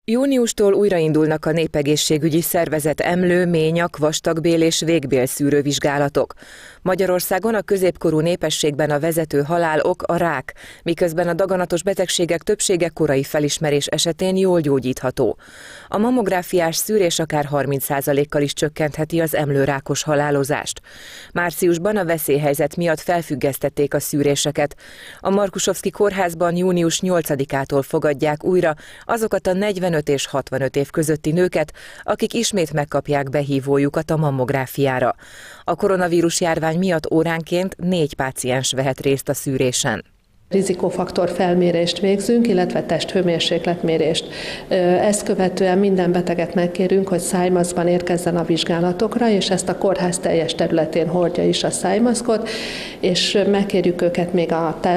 Júniustól újraindulnak a népegészségügyi szervezet emlő, ményak, vastagbél és végbél szűrővizsgálatok. Magyarországon a középkorú népességben a vezető halálok a rák, miközben a daganatos betegségek többsége korai felismerés esetén jól gyógyítható. A mammográfiás szűrés akár 30%-kal is csökkentheti az emlőrákos halálozást. Márciusban a veszélyhelyzet miatt felfüggesztették a szűréseket. A Markusovszki kórházban június 8-ától fogadják újra azokat a 45 és 65 év közötti nőket, akik ismét megkapják behívójukat a mammográfiára. A koronavírus járvány miatt óránként 4 páciens vehet részt a szűrésen. Rizikófaktor felmérést végzünk, illetve testhőmérsékletmérést. Ezt követően minden beteget megkérünk, hogy szájmaszkban érkezzen a vizsgálatokra, és ezt a kórház teljes területén hordja is a szájmaszkot, és megkérjük őket még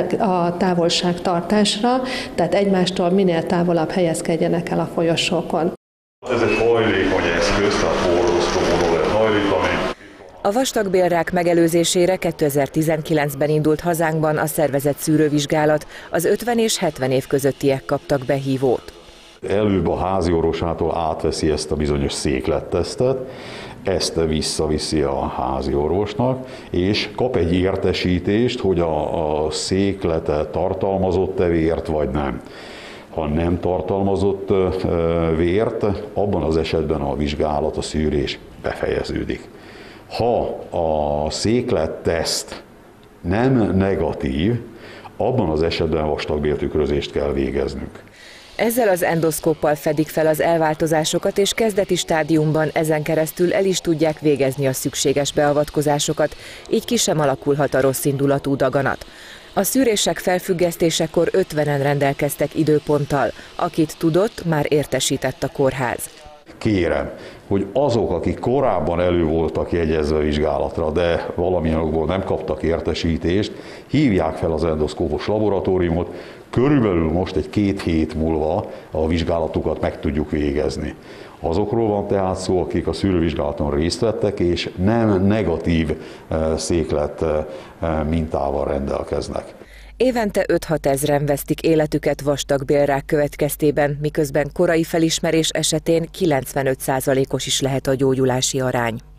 a távolságtartásra, tehát egymástól minél távolabb helyezkedjenek el a folyosókon. Ez egy hajlékony eszköz, tehát forróztóval lehet hajlítani. A vastagbélrák megelőzésére 2019-ben indult hazánkban a szervezett szűrővizsgálat, az 50 és 70 év közöttiek kaptak behívót. Előbb a háziorvosától átveszi ezt a bizonyos széklettesztet, ezt visszaviszi a háziorvosnak, és kap egy értesítést, hogy a széklete tartalmazott-e vért, vagy nem. Ha nem tartalmazott vért, abban az esetben a vizsgálat, a szűrés befejeződik. Ha a székletteszt nem negatív, abban az esetben vastagbéltükrözést kell végeznünk. Ezzel az endoszkóppal fedik fel az elváltozásokat, és kezdeti stádiumban ezen keresztül el is tudják végezni a szükséges beavatkozásokat, így ki sem alakulhat a rosszindulatú daganat. A szűrések felfüggesztésekor 50-en rendelkeztek időponttal, akit tudott, már értesített a kórház. Kérem, hogy azok, akik korábban elő voltak jegyezve vizsgálatra, de valamilyen okból nem kaptak értesítést, hívják fel az endoszkópos laboratóriumot, körülbelül most egy 2 hét múlva a vizsgálatukat meg tudjuk végezni. Azokról van tehát szó, akik a szűrővizsgálaton részt vettek, és nem negatív széklet mintával rendelkeznek. Évente 5-6 ezren vesztik életüket vastagbélrák következtében, miközben korai felismerés esetén 95%-os is lehet a gyógyulási arány.